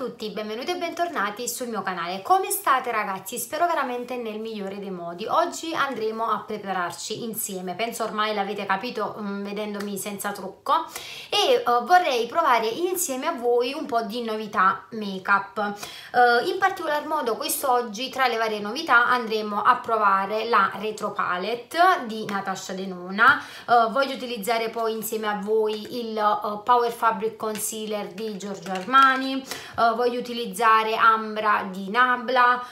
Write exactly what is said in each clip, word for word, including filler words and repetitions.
tutti, benvenuti e bentornati sul mio canale. Come state ragazzi? Spero veramente nel migliore dei modi. Oggi andremo a prepararci insieme, penso ormai l'avete capito um, vedendomi senza trucco, e uh, vorrei provare insieme a voi un po' di novità make up. Uh, in particolar modo quest'oggi tra le varie novità andremo a provare la Retro Palette di Natasha Denona. Uh, voglio utilizzare poi insieme a voi il uh, Power Fabric Concealer di Giorgio Armani. Uh, voglio utilizzare Ambra di Nabla,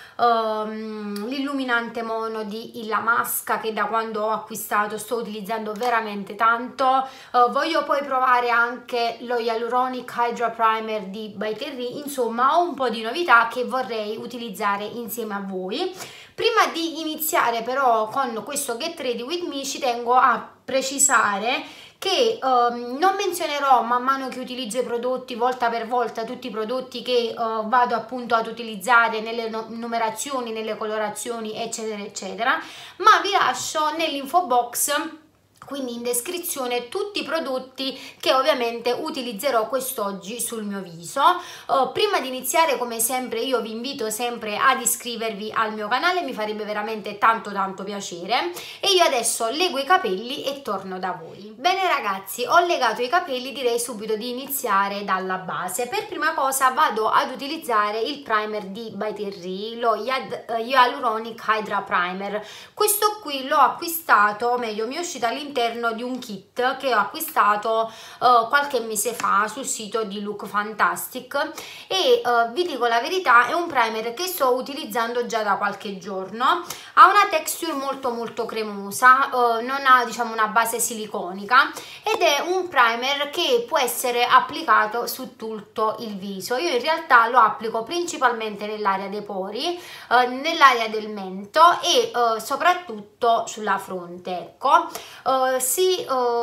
um, l'illuminante mono di Illamasqua che da quando ho acquistato sto utilizzando veramente tanto. Uh, voglio poi provare anche lo Hyaluronic Hydra Primer di By Terry. Insomma, ho un po' di novità che vorrei utilizzare insieme a voi. Prima di iniziare però con questo Get Ready With Me ci tengo a precisare che um, non menzionerò man mano che utilizzo i prodotti volta per volta tutti i prodotti che uh, vado appunto ad utilizzare nelle no numerazioni, nelle colorazioni eccetera eccetera, ma vi lascio nell'info box, quindi in descrizione, tutti i prodotti che ovviamente utilizzerò quest'oggi sul mio viso. Uh, prima di iniziare, come sempre, io vi invito sempre ad iscrivervi al mio canale, mi farebbe veramente tanto tanto piacere. E io adesso lego i capelli e torno da voi. Bene ragazzi, ho legato i capelli, direi subito di iniziare dalla base. Per prima cosa vado ad utilizzare il primer di By Terry, lo Hyaluronic Hydra Primer. Questo qui l'ho acquistato, o meglio mi è uscito all'interno di un kit che ho acquistato uh, qualche mese fa sul sito di Look Fantastic e uh, vi dico la verità, è un primer che sto utilizzando già da qualche giorno. Ha una texture molto molto cremosa, uh, non ha diciamo una base siliconica ed è un primer che può essere applicato su tutto il viso. Io in realtà lo applico principalmente nell'area dei pori, uh, nell'area del mento e uh, soprattutto sulla fronte, ecco. Uh, si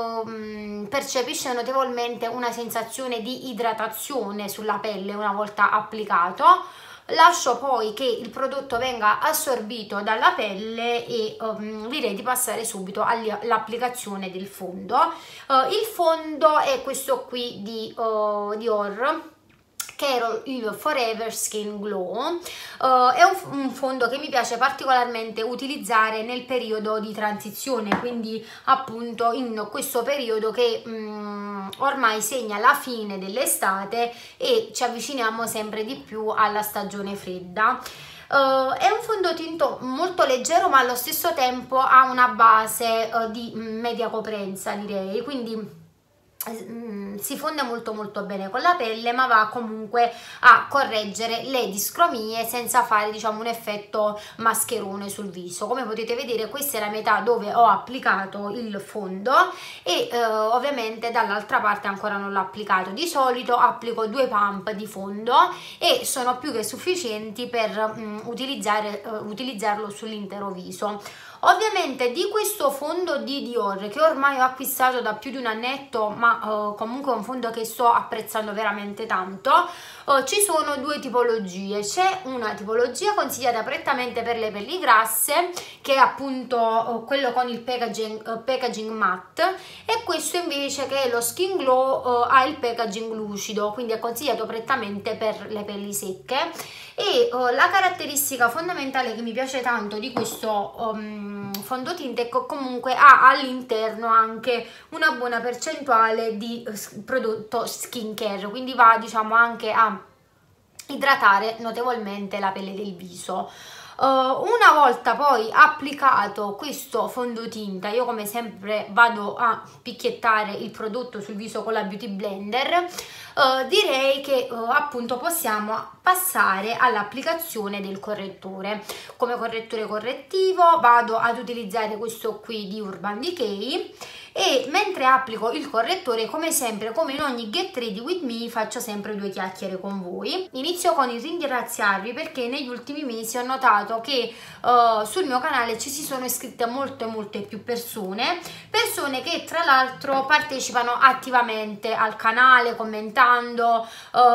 uh, percepisce notevolmente una sensazione di idratazione sulla pelle una volta applicato. Lascio poi che il prodotto venga assorbito dalla pelle e um, direi di passare subito all'applicazione del fondo. Uh, il fondo è questo qui di uh, Dior, che era il Forever Skin Glow. Uh, è un, un fondo che mi piace particolarmente utilizzare nel periodo di transizione, quindi appunto in questo periodo che um, ormai segna la fine dell'estate e ci avviciniamo sempre di più alla stagione fredda. Uh, è un fondotinto molto leggero ma allo stesso tempo ha una base uh, di media coprenza, direi, quindi si fonde molto molto bene con la pelle, ma va comunque a correggere le discromie senza fare diciamo un effetto mascherone sul viso. Come potete vedere, questa è la metà dove ho applicato il fondo e eh, ovviamente dall'altra parte ancora non l'ho applicato. Di solito applico due pump di fondo e sono più che sufficienti per um, utilizzare, uh, utilizzarlo sull'intero viso. Ovviamente di questo fondo di Dior, che ormai ho acquistato da più di un annetto, ma uh, comunque è un fondo che sto apprezzando veramente tanto, uh, ci sono due tipologie. C'è una tipologia consigliata prettamente per le pelli grasse, che è appunto uh, quello con il packaging, uh, packaging matte, e questo invece, che è lo Skin Glow, uh, ha il packaging lucido, quindi è consigliato prettamente per le pelli secche. E uh, la caratteristica fondamentale che mi piace tanto di questo um, fondotinta è che comunque ha all'interno anche una buona percentuale di uh, prodotto skincare, quindi va diciamo anche a idratare notevolmente la pelle del viso. Uh, una volta poi applicato questo fondotinta, io come sempre vado a picchiettare il prodotto sul viso con la Beauty Blender. Uh, direi che uh, appunto possiamo passare all'applicazione del correttore. Come correttore correttivo vado ad utilizzare questo qui di Urban Decay e mentre applico il correttore, come sempre, come in ogni Get Ready With Me, faccio sempre due chiacchiere con voi. Inizio con il ringraziarvi perché negli ultimi mesi ho notato che uh, sul mio canale ci si sono iscritte molte molte più persone, persone che tra l'altro partecipano attivamente al canale commentando,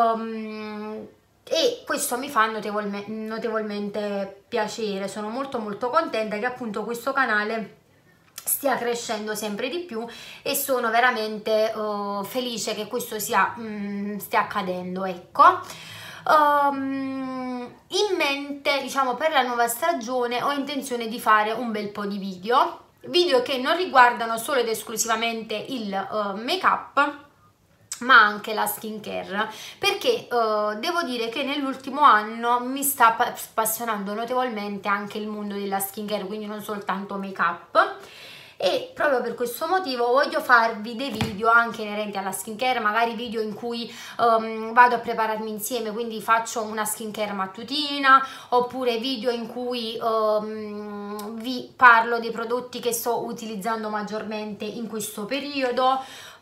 um, e questo mi fa notevolme, notevolmente piacere. Sono molto molto contenta che appunto questo canale stia crescendo sempre di più e sono veramente uh, felice che questo sia, um, stia accadendo, ecco. um, in mente, diciamo, per la nuova stagione ho intenzione di fare un bel po' di video, video che non riguardano solo ed esclusivamente il uh, make up, ma anche la skincare, perché uh, devo dire che nell'ultimo anno mi sta appassionando notevolmente anche il mondo della skincare, quindi non soltanto make up. E proprio per questo motivo voglio farvi dei video anche inerenti alla skincare, magari video in cui um, vado a prepararmi insieme, quindi faccio una skincare mattutina, oppure video in cui um, vi parlo dei prodotti che sto utilizzando maggiormente in questo periodo.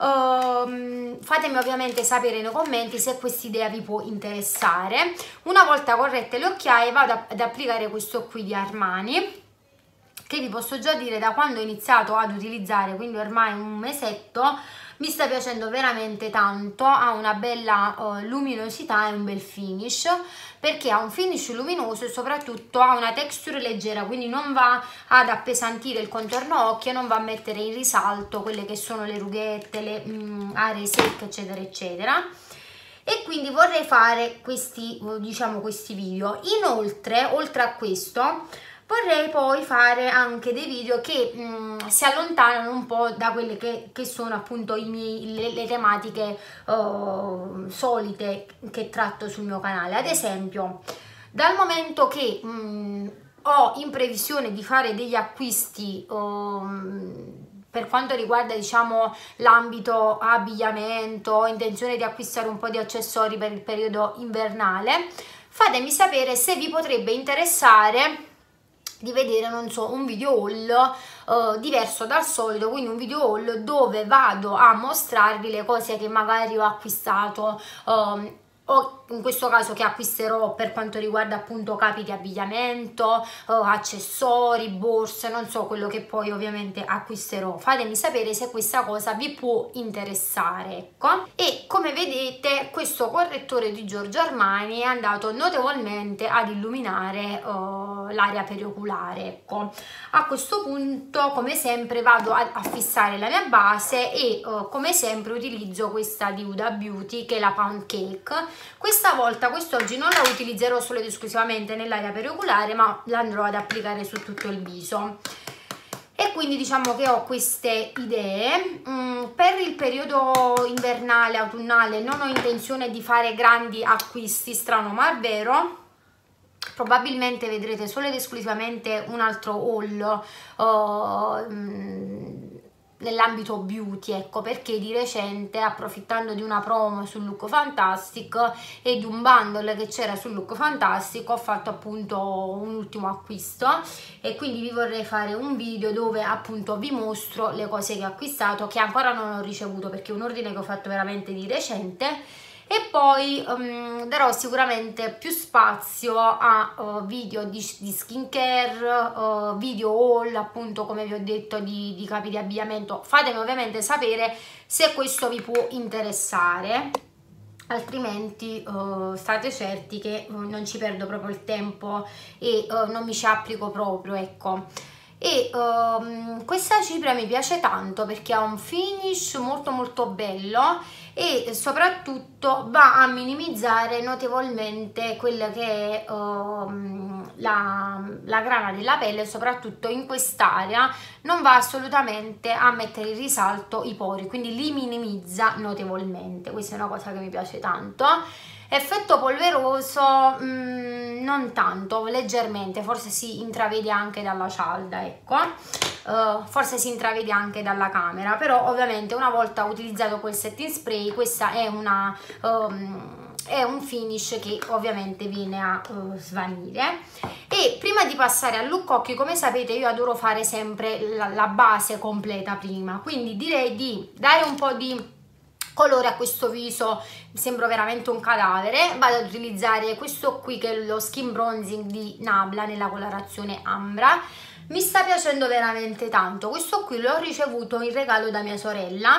Um, fatemi ovviamente sapere nei commenti se questa idea vi può interessare. Una volta corrette le occhiaie vado ad applicare questo qui di Armani, che vi posso già dire da quando ho iniziato ad utilizzare, quindi ormai un mesetto, mi sta piacendo veramente tanto. Ha una bella uh, luminosità e un bel finish, perché ha un finish luminoso e soprattutto ha una texture leggera, quindi non va ad appesantire il contorno occhio, non va a mettere in risalto quelle che sono le rughette, le mm, aree secche, eccetera eccetera. E quindi vorrei fare questi, diciamo, questi video. Inoltre, oltre a questo, vorrei poi fare anche dei video che mh, si allontanano un po' da quelle che, che sono appunto i miei, le, le tematiche uh, solite che tratto sul mio canale. Ad esempio, dal momento che mh, ho in previsione di fare degli acquisti uh, per quanto riguarda, diciamo, l'ambito abbigliamento, ho intenzione di acquistare un po' di accessori per il periodo invernale, fatemi sapere se vi potrebbe interessare di vedere, non so, un video haul uh, diverso dal solito, quindi un video haul dove vado a mostrarvi le cose che magari ho acquistato um, o in questo caso che acquisterò per quanto riguarda appunto capi di abbigliamento, uh, accessori, borse, non so, quello che poi ovviamente acquisterò. Fatemi sapere se questa cosa vi può interessare, ecco. E come vedete questo correttore di Giorgio Armani è andato notevolmente ad illuminare uh, l'area perioculare, ecco. A questo punto, come sempre, vado a, a fissare la mia base e uh, come sempre utilizzo questa di Huda Beauty, che è la Pound Cake. Questa volta, quest'oggi, non la utilizzerò solo ed esclusivamente nell'area perioculare, ma l'andrò ad applicare su tutto il viso. E quindi diciamo che ho queste idee. Mm, per il periodo invernale, autunnale, non ho intenzione di fare grandi acquisti, strano ma vero. Probabilmente vedrete solo ed esclusivamente un altro haul uh, mm, nell'ambito beauty, ecco, perché di recente, approfittando di una promo sul Look Fantastic e di un bundle che c'era sul Look Fantastic, ho fatto appunto un ultimo acquisto e quindi vi vorrei fare un video dove appunto vi mostro le cose che ho acquistato, che ancora non ho ricevuto perché è un ordine che ho fatto veramente di recente. E poi um, darò sicuramente più spazio a uh, video di, di skincare, uh, video haul, appunto, come vi ho detto, di, di capi di abbigliamento. Fatemi ovviamente sapere se questo vi può interessare, altrimenti uh, state certi che uh, non ci perdo proprio il tempo e uh, non mi ci applico proprio, ecco. E um, questa cipria mi piace tanto perché ha un finish molto molto bello e soprattutto va a minimizzare notevolmente quella che è um, la, la grana della pelle, soprattutto in quest'area non va assolutamente a mettere in risalto i pori, quindi li minimizza notevolmente. Questa è una cosa che mi piace tanto. Effetto polveroso mh, non tanto, leggermente, forse si intravede anche dalla cialda, ecco, uh, forse si intravede anche dalla camera, però ovviamente una volta utilizzato quel setting spray, questa è una um, è un finish che ovviamente viene a uh, svanire. E prima di passare al look occhi, come sapete, io adoro fare sempre la, la base completa prima, quindi direi di dare un po' di colore a questo viso. Mi sembra veramente un cadavere. Vado ad utilizzare questo qui che è lo skin bronzing di Nabla nella colorazione Ambra. Mi sta piacendo veramente tanto. Questo qui l'ho ricevuto in regalo da mia sorella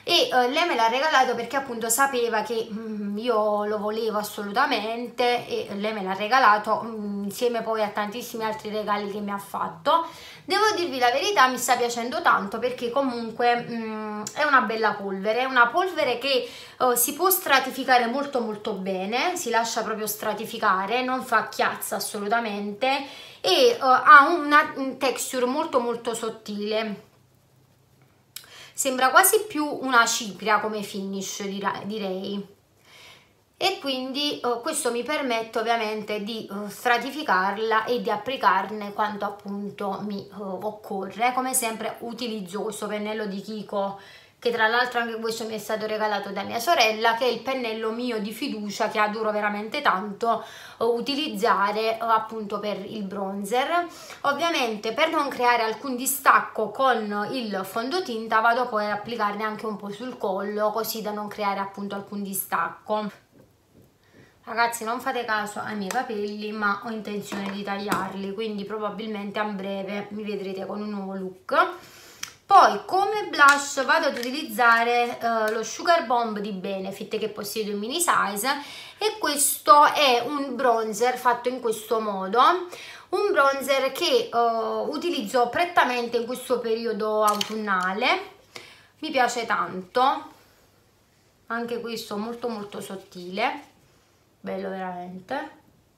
e uh, lei me l'ha regalato perché appunto sapeva che mm, io lo volevo assolutamente e lei me l'ha regalato mm, insieme poi a tantissimi altri regali che mi ha fatto. Devo dirvi la verità, mi sta piacendo tanto perché comunque mm, è una bella polvere, è una polvere che uh, si può stratificare molto molto bene, si lascia proprio stratificare, non fa chiazza assolutamente e uh, ha una un texture molto molto sottile. Sembra quasi più una cipria come finish, direi. E quindi uh, questo mi permette ovviamente di uh, stratificarla e di applicarne quanto appunto mi uh, occorre. Come sempre utilizzo questo pennello di Kiko, che tra l'altro anche questo mi è stato regalato da mia sorella, che è il pennello mio di fiducia che adoro veramente tanto uh, utilizzare uh, appunto per il bronzer. Ovviamente per non creare alcun distacco con il fondotinta vado poi ad applicarne anche un po' sul collo, così da non creare appunto alcun distacco. Ragazzi, non fate caso ai miei capelli, ma ho intenzione di tagliarli, quindi probabilmente a breve mi vedrete con un nuovo look. Poi come blush vado ad utilizzare uh, lo Sugar Bomb di Benefit, che possiedo in mini size, e questo è un bronzer fatto in questo modo, un bronzer che uh, utilizzo prettamente in questo periodo autunnale. Mi piace tanto, anche questo molto molto sottile, bello veramente.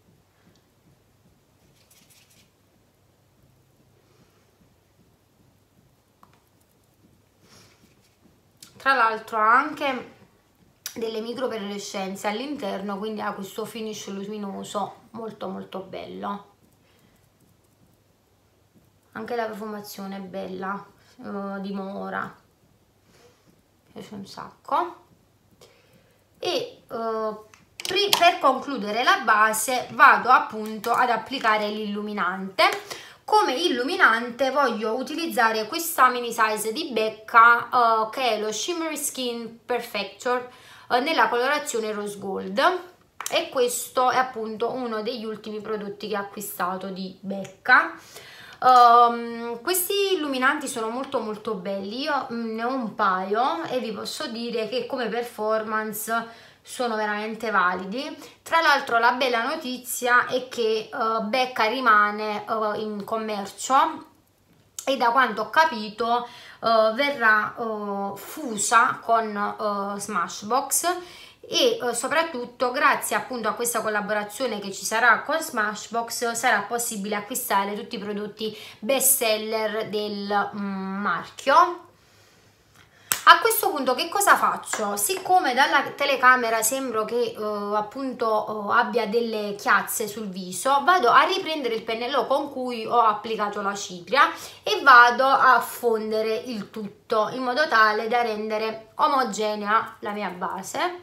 Tra l'altro ha anche delle micro pearlescenze all'interno, quindi ha questo finish luminoso molto molto bello. Anche la profumazione è bella, uh, di mora, mi piace un sacco. E uh, per concludere la base vado appunto ad applicare l'illuminante. Come illuminante voglio utilizzare questa mini size di Becca uh, che è lo Shimmery Skin Perfector uh, nella colorazione Rose Gold, e questo è appunto uno degli ultimi prodotti che ho acquistato di Becca. Um, questi illuminanti sono molto molto belli, io mm, ne ho un paio e vi posso dire che come performance sono veramente validi. Tra l'altro la bella notizia è che uh, Becca rimane uh, in commercio e da quanto ho capito uh, verrà uh, fusa con uh, Smashbox, e uh, soprattutto grazie appunto a questa collaborazione che ci sarà con Smashbox sarà possibile acquistare tutti i prodotti best seller del mm, marchio. A questo punto che cosa faccio? Siccome dalla telecamera sembro che uh, appunto uh, abbia delle chiazze sul viso, vado a riprendere il pennello con cui ho applicato la cipria e vado a fondere il tutto in modo tale da rendere omogenea la mia base.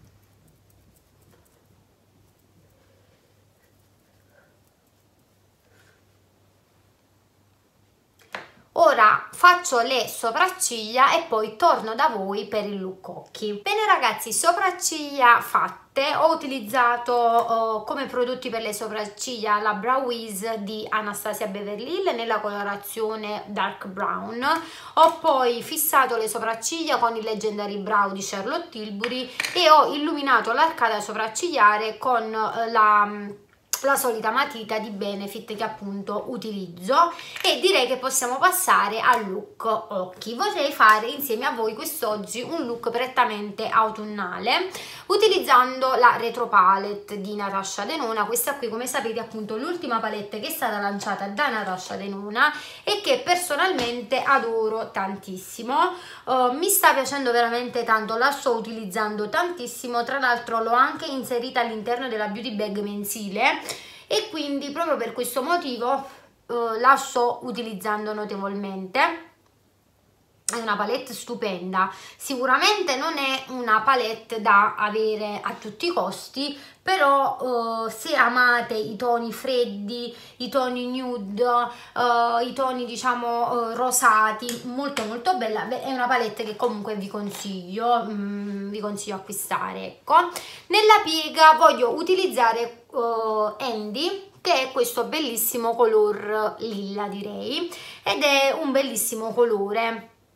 Ora faccio le sopracciglia e poi torno da voi per il look occhi. Bene ragazzi, sopracciglia fatte. Ho utilizzato oh, come prodotti per le sopracciglia la Brow Wiz di Anastasia Beverly Hills nella colorazione Dark Brown. Ho poi fissato le sopracciglia con il Legendary Brow di Charlotte Tilbury e ho illuminato l'arcata sopraccigliare con eh, la... la solita matita di Benefit che appunto utilizzo, e direi che possiamo passare al look occhi. Vorrei fare insieme a voi quest'oggi un look prettamente autunnale utilizzando la Retro Palette di Natasha Denona. Questa qui, come sapete, è appunto l'ultima palette che è stata lanciata da Natasha Denona e che personalmente adoro tantissimo. Uh, mi sta piacendo veramente tanto, la sto utilizzando tantissimo. Tra l'altro l'ho anche inserita all'interno della beauty bag mensile e quindi proprio per questo motivo uh, la sto utilizzando notevolmente. È una palette stupenda, sicuramente non è una palette da avere a tutti i costi, però uh, se amate i toni freddi, i toni nude, uh, i toni diciamo uh, rosati, molto molto bella, è una palette che comunque vi consiglio, mm, vi consiglio acquistare, ecco. Nella piega voglio utilizzare uh, Andy, che è questo bellissimo color lilla direi, ed è un bellissimo colore.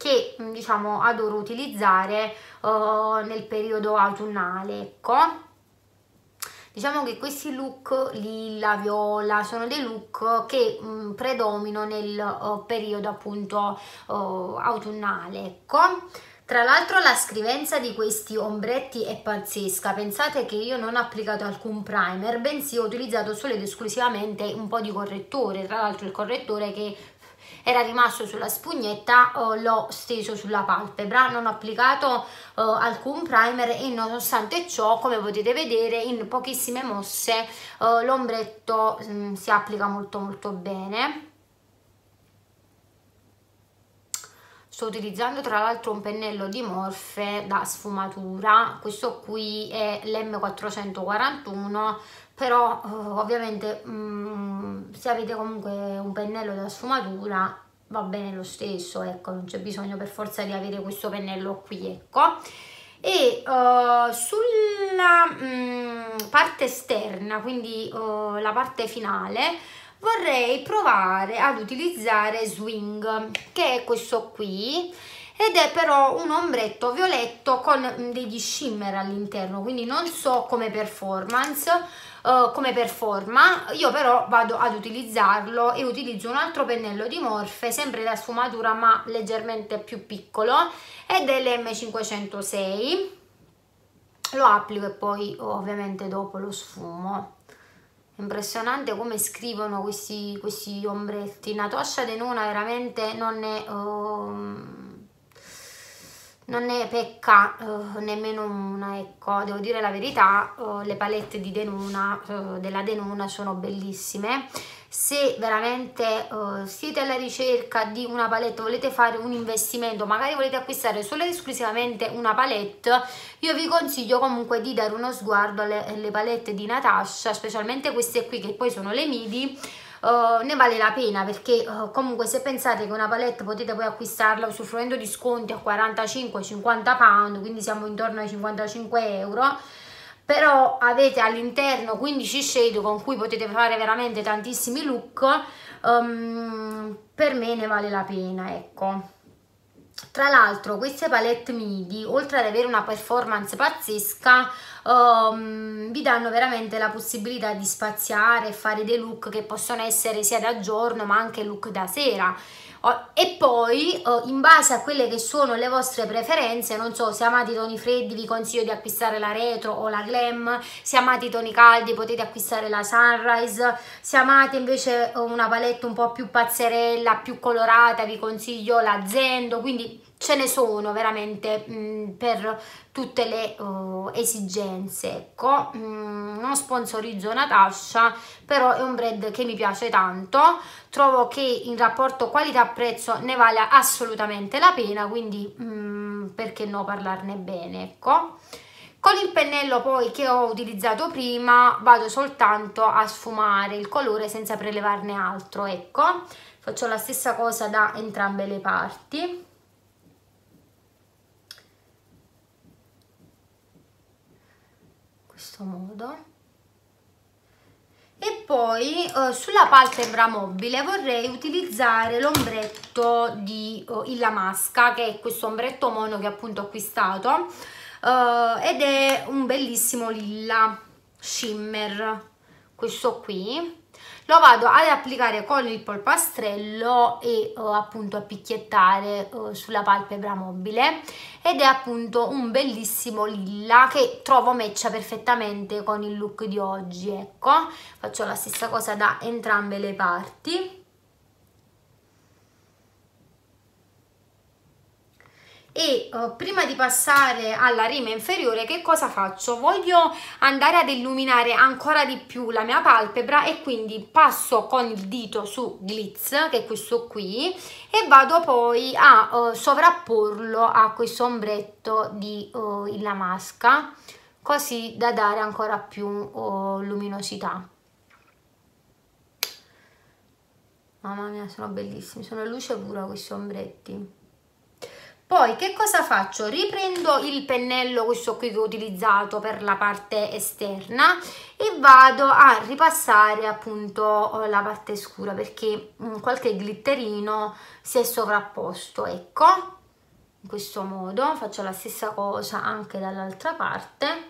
che diciamo adoro utilizzare uh, nel periodo autunnale, ecco. Diciamo che questi look lilla, viola sono dei look che mh, predominano nel uh, periodo appunto uh, autunnale, ecco. Tra l'altro la scrivenza di questi ombretti è pazzesca, pensate che io non ho applicato alcun primer, bensì ho utilizzato solo ed esclusivamente un po' di correttore, tra l'altro il correttore che era rimasto sulla spugnetta oh, l'ho steso sulla palpebra, non ho applicato oh, alcun primer e nonostante ciò, come potete vedere, in pochissime mosse oh, l'ombretto mm, si applica molto molto bene. Sto utilizzando tra l'altro un pennello di Morphe da sfumatura, questo qui è l'M quattrocentoquarantuno, però eh, ovviamente mh, se avete comunque un pennello da sfumatura va bene lo stesso, ecco, non c'è bisogno per forza di avere questo pennello qui, ecco. E uh, sulla mh, parte esterna, quindi uh, la parte finale, vorrei provare ad utilizzare Swing, che è questo qui, ed è però un ombretto violetto con degli shimmer all'interno, quindi non so come performance, uh, come performa, io però vado ad utilizzarlo e utilizzo un altro pennello di Morphe, sempre da sfumatura ma leggermente più piccolo, ed è l'M cinquecentosei, lo applico e poi ovviamente dopo lo sfumo. Impressionante come scrivono questi, questi ombretti. Natasha Denona veramente non è, uh, non ne pecca uh, nemmeno una, ecco, devo dire la verità. Uh, le palette di Denona, uh, della Denona sono bellissime. Se veramente uh, siete alla ricerca di una palette, volete fare un investimento, magari volete acquistare solo ed esclusivamente una palette, io vi consiglio comunque di dare uno sguardo alle, alle palette di Natasha, specialmente queste qui che poi sono le midi. Uh, ne vale la pena, perché uh, comunque se pensate che una palette potete poi acquistarla usufruendo di sconti a quarantacinque cinquanta pound, quindi siamo intorno ai cinquantacinque euro, però avete all'interno quindici shade con cui potete fare veramente tantissimi look, um, per me ne vale la pena, ecco. Tra l'altro queste palette midi, oltre ad avere una performance pazzesca, um, vi danno veramente la possibilità di spaziare e fare dei look che possono essere sia da giorno ma anche look da sera. E poi in base a quelle che sono le vostre preferenze, non so, se amate i toni freddi vi consiglio di acquistare la Retro o la Glam, se amate i toni caldi potete acquistare la Sunrise, se amate invece una palette un po' più pazzerella, più colorata, vi consiglio la Zendo, quindi ce ne sono veramente mh, per tutte le uh, esigenze, ecco. Mm, non sponsorizzo Natasha, però è un brand che mi piace tanto, trovo che in rapporto qualità-prezzo ne vale assolutamente la pena, quindi mm, perché no parlarne bene, ecco. Con il pennello poi che ho utilizzato prima vado soltanto a sfumare il colore senza prelevarne altro, ecco. Faccio la stessa cosa da entrambe le parti. Questo modo. E poi eh, sulla palpebra mobile vorrei utilizzare l'ombretto di oh, Illamasqua, che è questo ombretto mono che appunto ho acquistato, eh, ed è un bellissimo lilla shimmer, questo qui. Lo vado ad applicare con il polpastrello e uh, appunto a picchiettare uh, sulla palpebra mobile, ed è appunto un bellissimo lilla che trovo matcha perfettamente con il look di oggi, ecco. Faccio la stessa cosa da entrambe le parti. E uh, prima di passare alla rima inferiore, che cosa faccio? Voglio andare ad illuminare ancora di più la mia palpebra e quindi passo con il dito su Glitz, che è questo qui, e vado poi a uh, sovrapporlo a questo ombretto di uh, Illamasqua, così da dare ancora più uh, luminosità. Mamma mia, sono bellissimi, sono luce pura questi ombretti. Poi che cosa faccio? Riprendo il pennello, questo qui che ho utilizzato per la parte esterna, e vado a ripassare appunto la parte scura, perché qualche glitterino si è sovrapposto, ecco. in questo modo. Faccio la stessa cosa anche dall'altra parte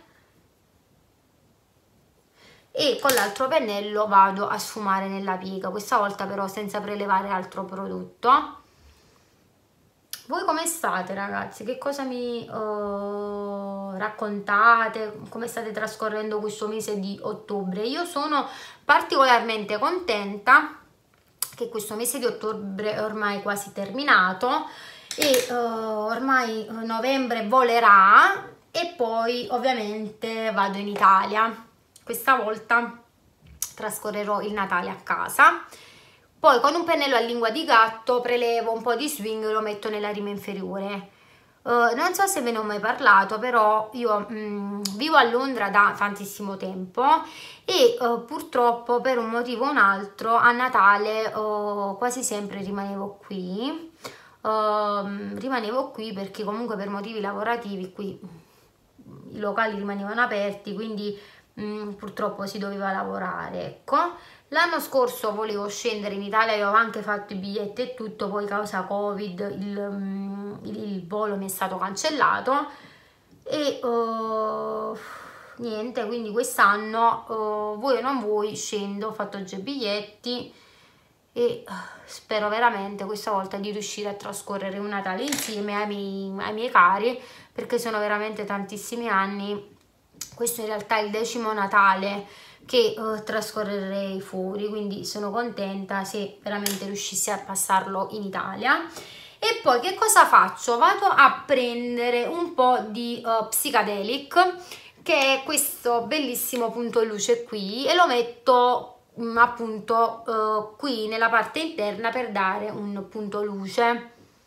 e con l'altro pennello vado a sfumare nella piega, questa volta però senza prelevare altro prodotto. Voi come state ragazzi? Che cosa mi uh, raccontate? Come state trascorrendo questo mese di ottobre? Io sono particolarmente contenta che questo mese di ottobre è ormai quasi terminato e uh, ormai novembre volerà e poi ovviamente vado in Italia. Questa volta trascorrerò il Natale a casa. Poi con un pennello a lingua di gatto prelevo un po' di swing e lo metto nella rima inferiore. Uh, non so se ve ne ho mai parlato, però io mh, vivo a Londra da tantissimo tempo e uh, purtroppo per un motivo o un altro a Natale uh, quasi sempre rimanevo qui. Uh, rimanevo qui perché comunque per motivi lavorativi qui i locali rimanevano aperti, quindi mh, purtroppo si doveva lavorare, ecco. L'anno scorso volevo scendere in Italia, avevo anche fatto i biglietti e tutto, poi causa Covid il, il, il volo mi è stato cancellato e uh, niente, quindi quest'anno uh, vuoi o non vuoi scendo, ho fatto già i biglietti e uh, spero veramente questa volta di riuscire a trascorrere un Natale insieme ai miei, ai miei cari, perché sono veramente tantissimi anni. Questo in realtà è il decimo Natale che uh, trascorrerei fuori, quindi sono contenta se veramente riuscissi a passarlo in Italia. E poi che cosa faccio? Vado a prendere un po' di uh, Psychedelic, che è questo bellissimo punto luce qui, e lo metto um, appunto uh, qui nella parte interna per dare un punto luce.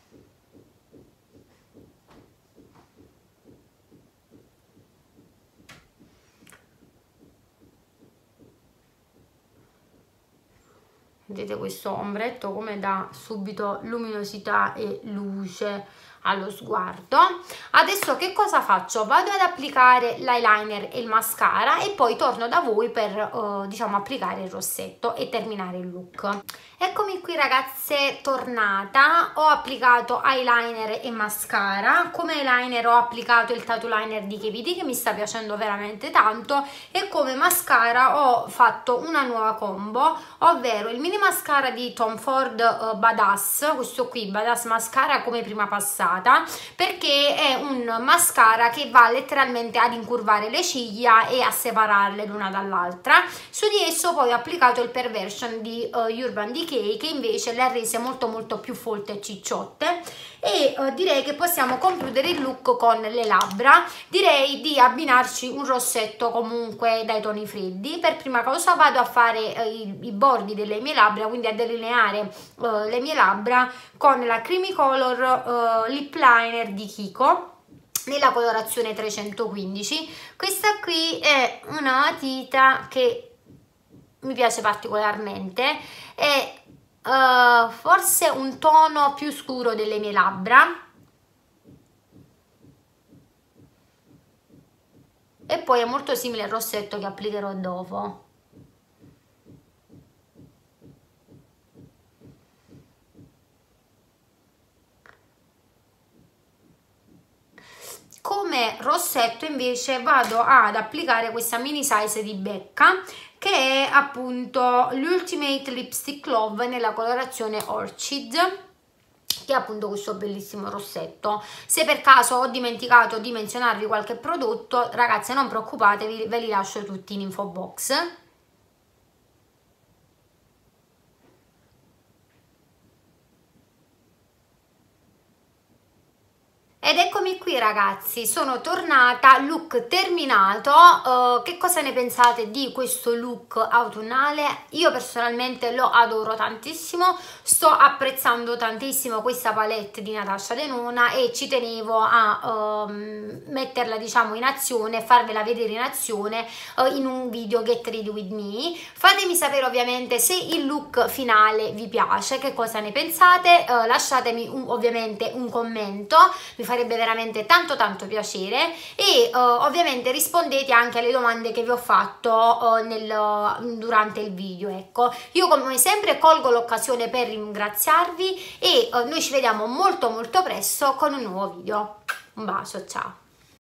Vedete questo ombretto come dà subito luminosità e luce allo sguardo. Adesso che cosa faccio? Vado ad applicare l'eyeliner e il mascara e poi torno da voi per uh, diciamo applicare il rossetto e terminare il look. Eccomi qui ragazze, tornata. Ho applicato eyeliner e mascara. Come eyeliner ho applicato il tattoo liner di K V D che mi sta piacendo veramente tanto, e come mascara ho fatto una nuova combo, ovvero il mini mascara di Tom Ford uh, Badass, questo qui Badass Mascara come prima passata, perché è un mascara che va letteralmente ad incurvare le ciglia e a separarle l'una dall'altra. Su di esso poi ho applicato il Perversion di uh, Urban Decay, che invece le ha rese molto molto più folte e cicciotte, e uh, direi che possiamo concludere il look con le labbra. Direi di abbinarci un rossetto comunque dai toni freddi. Per prima cosa vado a fare uh, i, i bordi delle mie labbra, quindi a delineare uh, le mie labbra con la Creamy Color uh, Lip Liner di Kiko nella colorazione trecentoquindici. Questa qui è una matita che mi piace particolarmente, è uh, forse un tono più scuro delle mie labbra, e poi è molto simile al rossetto che applicherò dopo. Come rossetto invece vado ad applicare questa mini size di Becca, che è appunto l'Ultimate Lipstick Love nella colorazione Orchid, che è appunto questo bellissimo rossetto. Se per caso ho dimenticato di menzionarvi qualche prodotto, ragazze non preoccupatevi, ve li lascio tutti in info box. Ed eccomi qui ragazzi, sono tornata, look terminato. Uh, che cosa ne pensate di questo look autunnale? Io personalmente lo adoro tantissimo, sto apprezzando tantissimo questa palette di Natasha Denona e ci tenevo a uh, metterla diciamo in azione, farvela vedere in azione uh, in un video Get Ready With Me. Fatemi sapere ovviamente se il look finale vi piace, che cosa ne pensate, uh, lasciatemi un, ovviamente un commento, mi fa farebbe veramente tanto tanto piacere, e uh, ovviamente rispondete anche alle domande che vi ho fatto uh, nel, durante il video. Ecco, io come sempre colgo l'occasione per ringraziarvi e uh, noi ci vediamo molto molto presto con un nuovo video. Un bacio, ciao!